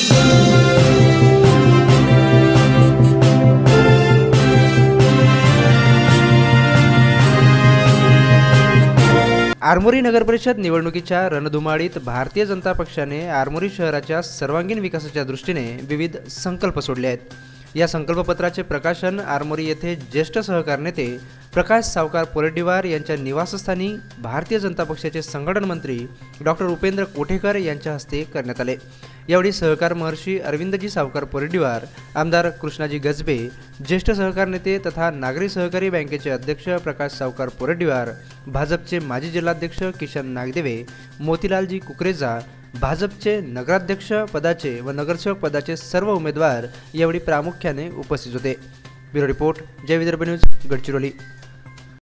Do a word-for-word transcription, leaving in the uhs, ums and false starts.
आरमोरी नगरपरिषद निवडणुकीच्या रणधुमाळीत भारतीय जनता पक्षाने आरमोरी शहराच्या सर्वांगीण विकासाच्या दृष्टीने विविध संकल्प सोडले आहेत। या संकल्पपत्राचे प्रकाशन आरमोरी येथे ज्येष्ठ सहकार नेते प्रकाश सावकार पोरेड्डीवार यांच्या निवासस्थानी भारतीय जनता पक्षाचे संघटन मंत्री डॉक्टर उपेंद्र कोठेकर यांच्या हस्ते करण्यात आले। यावेळी सहकार महर्षी अरविंदजी सावकार पोरेड्डीवार, आमदार कृष्णाजी गजबे, ज्येष्ठ सहकार नेते तथा नागरी सहकारी बँकेचे अध्यक्ष प्रकाश सावकार पोरेड्डीवार, भाजपचे माजी जिल्हाध्यक्ष किशन नागदेवे, मोतीलालजी कुकरेजा, भाजपचे नगराध्यक्ष पदाचे व नगरसेवक पदाचे सर्व उमेदवार यावेळी प्रामुख्याने उपस्थित होते। ब्युरो रिपोर्ट, जय विदर्भ न्यूज, गडचिरोली।